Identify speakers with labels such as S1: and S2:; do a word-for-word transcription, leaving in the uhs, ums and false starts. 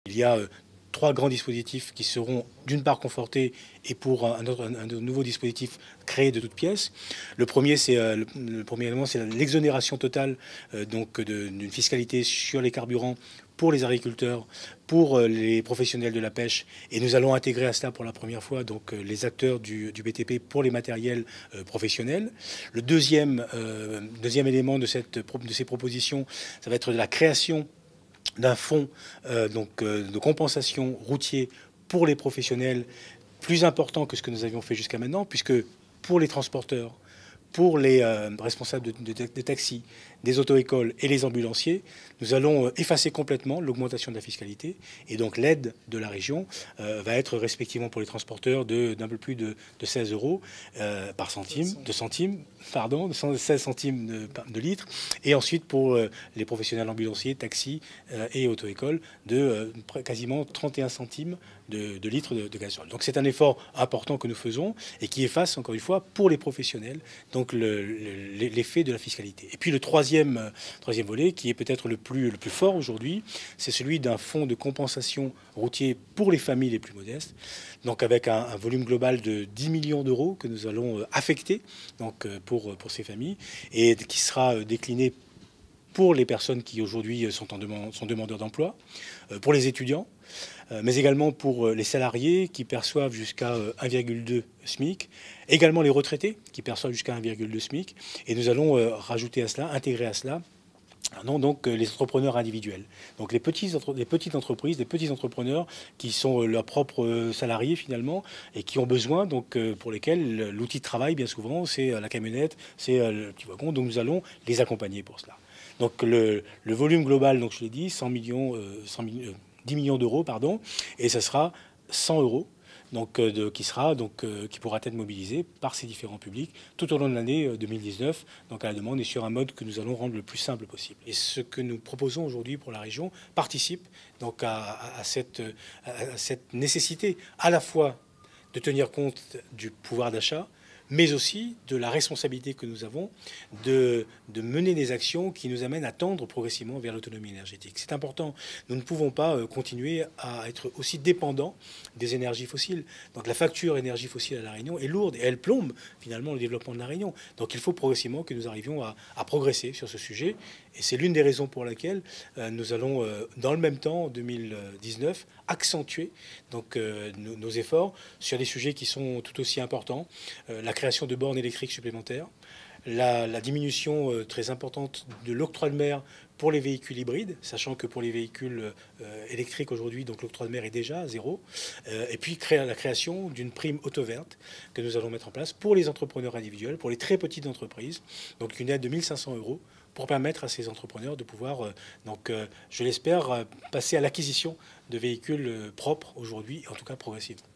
S1: Il y a euh, trois grands dispositifs qui seront d'une part confortés et pour un, autre, un, un nouveau dispositif créé de toutes pièces. Le premier, c'est euh, le, le premier élément, c'est l'exonération totale euh, donc d'une fiscalité sur les carburants pour les agriculteurs, pour euh, les professionnels de la pêche, et nous allons intégrer à cela pour la première fois donc euh, les acteurs du, du B T P pour les matériels euh, professionnels. Le deuxième, euh, deuxième élément de, cette, de ces propositions, ça va être de la création d'un fonds euh, donc, euh, de compensation routier pour les professionnels plus important que ce que nous avions fait jusqu'à maintenant, puisque pour les transporteurs, pour les euh, responsables de, de, de taxis, des auto-écoles et les ambulanciers, nous allons effacer complètement l'augmentation de la fiscalité, et donc l'aide de la région euh, va être respectivement pour les transporteurs d'un peu plus de, de seize euros euh, par centime, de centimes, pardon, de seize centimes de, de litre, et ensuite pour euh, les professionnels ambulanciers, taxis euh, et auto-écoles de euh, quasiment trente et un centimes de, de litres de, de gazole. Donc c'est un effort important que nous faisons et qui efface encore une fois pour les professionnels donc l'effet de la fiscalité. Et puis le troisième, euh, troisième volet, qui est peut-être le plus, le plus fort aujourd'hui, c'est celui d'un fonds de compensation routier pour les familles les plus modestes, donc avec un, un volume global de dix millions d'euros que nous allons euh, affecter donc, euh, pour, pour ces familles et qui sera euh, décliné pour les personnes qui aujourd'hui sont, en demande, sont demandeurs d'emploi, euh, pour les étudiants, euh, mais également pour les salariés qui perçoivent jusqu'à un virgule deux SMIC, également les retraités qui perçoivent jusqu'à un virgule deux SMIC, et nous allons euh, rajouter à cela, intégrer à cela, non, donc les entrepreneurs individuels. Donc les, petits, les petites entreprises, les petits entrepreneurs qui sont leurs propres salariés finalement et qui ont besoin, donc pour lesquels l'outil de travail bien souvent c'est la camionnette, c'est le petit wagon. Donc nous allons les accompagner pour cela. Donc le, le volume global, donc je l'ai dit, cent millions, euh, cent, euh, dix millions d'euros, pardon, et ça sera cent euros. Donc, euh, de, qui, sera, donc, euh, qui pourra être mobilisé par ces différents publics tout au long de l'année euh, deux mille dix-neuf, donc à la demande et sur un mode que nous allons rendre le plus simple possible. Et ce que nous proposons aujourd'hui pour la région participe donc à, à, à, cette, à cette nécessité à la fois de tenir compte du pouvoir d'achat, mais aussi de la responsabilité que nous avons de, de mener des actions qui nous amènent à tendre progressivement vers l'autonomie énergétique. C'est important. Nous ne pouvons pas euh, continuer à être aussi dépendants des énergies fossiles. Donc la facture énergie fossile à La Réunion est lourde et elle plombe finalement le développement de La Réunion. Donc il faut progressivement que nous arrivions à, à progresser sur ce sujet. Et c'est l'une des raisons pour laquelle euh, nous allons, euh, dans le même temps, en deux mille dix-neuf, accentuer donc, euh, nos, nos efforts sur des sujets qui sont tout aussi importants. Euh, la création de bornes électriques supplémentaires, la, la diminution euh, très importante de l'octroi de mer pour les véhicules hybrides, sachant que pour les véhicules euh, électriques aujourd'hui, donc l'octroi de mer est déjà à zéro, euh, et puis créer la création d'une prime auto verte que nous allons mettre en place pour les entrepreneurs individuels, pour les très petites entreprises, donc une aide de mille cinq cents euros pour permettre à ces entrepreneurs de pouvoir, euh, donc, euh, je l'espère, euh, passer à l'acquisition de véhicules euh, propres aujourd'hui, en tout cas progressivement.